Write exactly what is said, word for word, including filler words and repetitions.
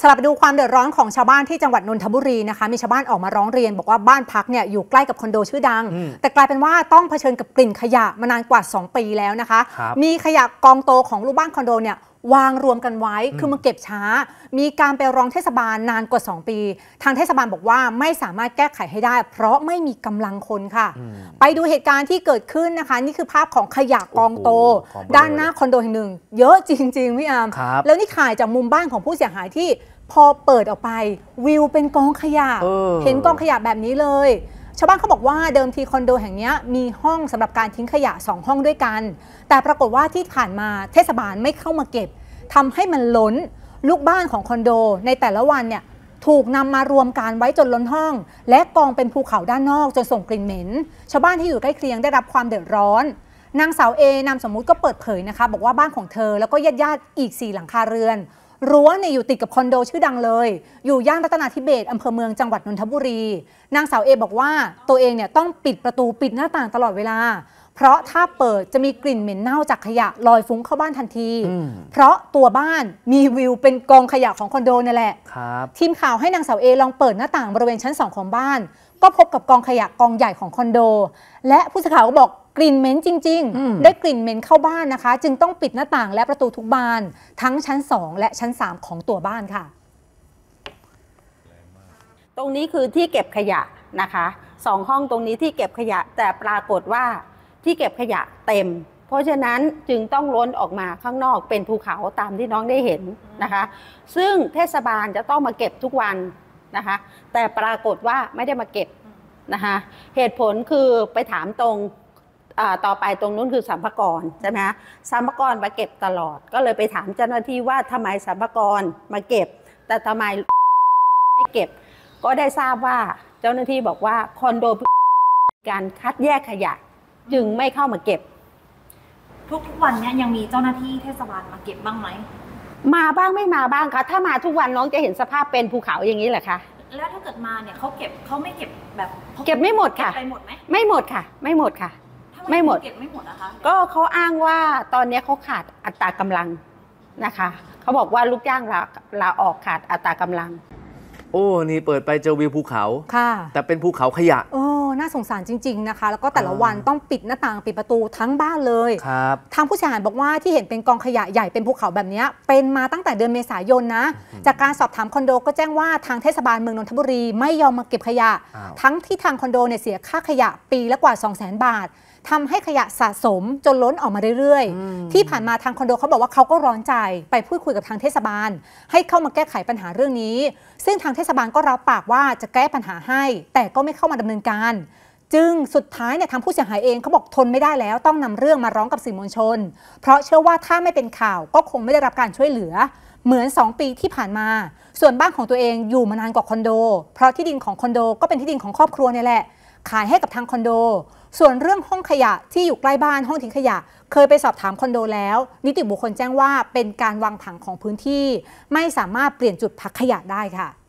สลับไปดูความเดือดร้อนของชาวบ้านที่จังหวัดนนทบุรีนะคะมีชาวบ้านออกมาร้องเรียนบอกว่าบ้านพักเนี่ยอยู่ใกล้กับคอนโดชื่อดังแต่กลายเป็นว่าต้องเผชิญกับกลิ่นขยะมานานกว่าสองปีแล้วนะคะมีขยะกองโตของลูกบ้านคอนโดเนี่ยวางรวมกันไว้คือมันเก็บช้ามีการไปร้องเทศบาลนานกว่าสองปีทางเทศบาลบอกว่าไม่สามารถแก้ไขให้ได้เพราะไม่มีกำลังคนค่ะไปดูเหตุการณ์ที่เกิดขึ้นนะคะนี่คือภาพของขยะกองโตด้านหน้าคอนโดแห่งหนึ่งเยอะจริงๆพี่อาร์มแล้วนี่ถ่ายจากมุมบ้านของผู้เสียหายที่พอเปิดออกไปวิวเป็นกองขยะ เ, เห็นกองขยะแบบนี้เลยชาวบ้านเขาบอกว่าเดิมทีคอนโดแห่งนี้มีห้องสำหรับการทิ้งขยะสองห้องด้วยกันแต่ปรากฏว่าที่ผ่านมาเทศบาลไม่เข้ามาเก็บทำให้มันล้นลูกบ้านของคอนโดในแต่ละวันเนี่ยถูกนำมารวมกันไว้จนล้นห้องและกองเป็นภูเขาด้านนอกจนส่งกลิ่นเหม็นชาวบ้านที่อยู่ใกล้เคียงได้รับความเดือดร้อนนางสาวเอนามสมมุติก็เปิดเผยนะคะบอกว่าบ้านของเธอแล้วก็ญาติๆอีกสี่หลังคาเรือนรั้วเนี่ยอยู่ติดกับคอนโดชื่อดังเลยอยู่ย่านรัตนาธิเบศร์อำเภอเมืองจังหวัดนนทบุรีนางสาวเอบอกว่าตัวเองเนี่ยต้องปิดประตูปิดหน้าต่างตลอดเวลาเพราะถ้าเปิดจะมีกลิ่นเหม็นเน่าจากขยะลอยฟุ้งเข้าบ้านทันทีเพราะตัวบ้านมีวิวเป็นกองขยะของคอนโดนั่นแหละทีมข่าวให้นางสาวเอลองเปิดหน้าต่างบริเวณชั้นสองของบ้านก็พบกับกองขยะกองใหญ่ของคอนโดและผู้สื่อข่าวก็บอกกลิ่นเหม็นจริงๆได้กลิ่นเหม็นเข้าบ้านนะคะจึงต้องปิดหน้าต่างและประตูทุกบานทั้งชั้นสองและชั้นสามของตัวบ้านค่ะตรงนี้คือที่เก็บขยะนะคะสองห้องตรงนี้ที่เก็บขยะแต่ปรากฏว่าที่เก็บขยะเต็มเพราะฉะนั้นจึงต้องล้นออกมาข้างนอกเป็นภูเขาตามที่น้องได้เห็นนะคะซึ่งเทศบาลจะต้องมาเก็บทุกวันนะคะแต่ปรากฏว่าไม่ได้มาเก็บนะคะเหตุผลคือไปถามตรงต่อไปตรงนู้นคือสรรพากรใช่ไหมคะสรรพากรมาเก็บตลอดก็เลยไปถามเจ้าหน้าที่ว่าทำไมสรรพากรมาเก็บแต่ทำไมไม่เก็บก็ได้ทราบว่าเจ้าหน้าที่บอกว่าคอนโดการคัดแยกขยะจึงไม่เข้ามาเก็บทุกๆวันนี้ยังมีเจ้าหน้าที่เทศบาลมาเก็บบ้างไหมมาบ้างไม่มาบ้างคะถ้ามาทุกวันน้องจะเห็นสภาพเป็นภูเขาอย่างนี้แหละค่ะแล้วถ้าเกิดมาเนี่ยเขาเก็บเขาไม่เก็บแบบเก็บไม่หมดค่ะไปหมดไหมไม่หมดค่ะไม่หมดค่ะไม่หมดเก็บไม่หมดนะคะก็เขาอ้างว่าตอนนี้เขาขาดอัตรากำลังนะคะเขาบอกว่าลูกจ้างลาลาออกขาดอัตรากำลังโอ้นี่เปิดไปเจอวิวภูเขาค่ะแต่เป็นภูเขาขยะโอ้น่าสงสารจริงๆนะคะแล้วก็แต่ละวันต้องปิดหน้าต่างปิดประตูทั้งบ้านเลยครับทางผู้เสียหายบอกว่าที่เห็นเป็นกองขยะใหญ่เป็นภูเขาแบบนี้เป็นมาตั้งแต่เดือนเมษายนนะจากการสอบถามคอนโดก็แจ้งว่าทางเทศบาลเมืองนนทบุรีไม่ยอมมาเก็บขยะทั้งที่ทางคอนโดเนี่ยเสียค่าขยะปีละกว่า สองแสน บาททำให้ขยะสะสมจนล้นออกมาเรื่อยๆที่ผ่านมาทางคอนโดเขาบอกว่าเขาก็ร้อนใจไปพูดคุยกับทางเทศบาลให้เข้ามาแก้ไขปัญหาเรื่องนี้ซึ่งทางเทศบาลก็รับปากว่าจะแก้ปัญหาให้แต่ก็ไม่เข้ามาดำเนินการจึงสุดท้ายเนี่ยทางผู้เสียหายเองเขาบอกทนไม่ได้แล้วต้องนำเรื่องมาร้องกับสื่อมวลชนเพราะเชื่อว่าถ้าไม่เป็นข่าวก็คงไม่ได้รับการช่วยเหลือเหมือนสองปีที่ผ่านมาส่วนบ้านของตัวเองอยู่มานานกว่าคอนโดเพราะที่ดินของคอนโดก็เป็นที่ดินของครอบครัวเนี่ยแหละขายให้กับทางคอนโดส่วนเรื่องห้องขยะที่อยู่ใกล้บ้านห้องทิ้งขยะเคยไปสอบถามคอนโดแล้วนิติบุคคลแจ้งว่าเป็นการวางผังของพื้นที่ไม่สามารถเปลี่ยนจุดพักขยะได้ค่ะ